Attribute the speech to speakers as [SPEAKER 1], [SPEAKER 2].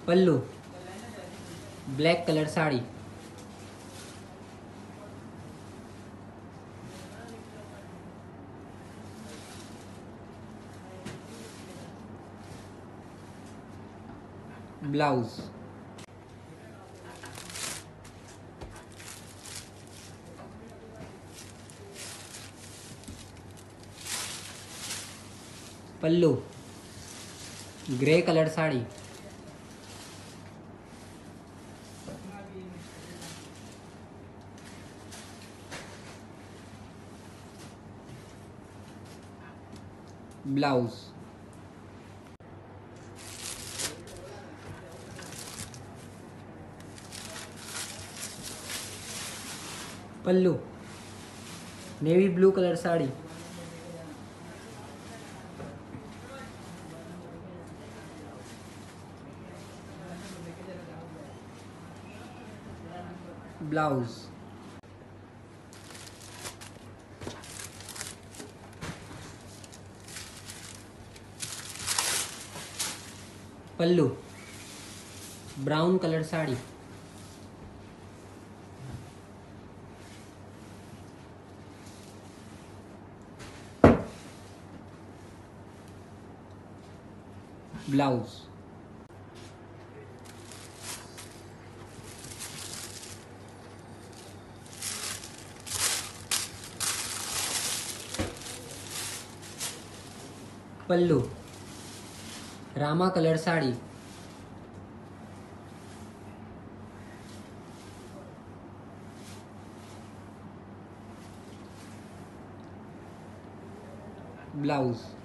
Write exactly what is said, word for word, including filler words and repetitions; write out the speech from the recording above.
[SPEAKER 1] Pallu black colour sari. Blouse pallu grey colour sari. Blouse pallu navy blue colour sari. Blouse pallu brown colour sari. Blouse pallu Rama colour sari. Blouse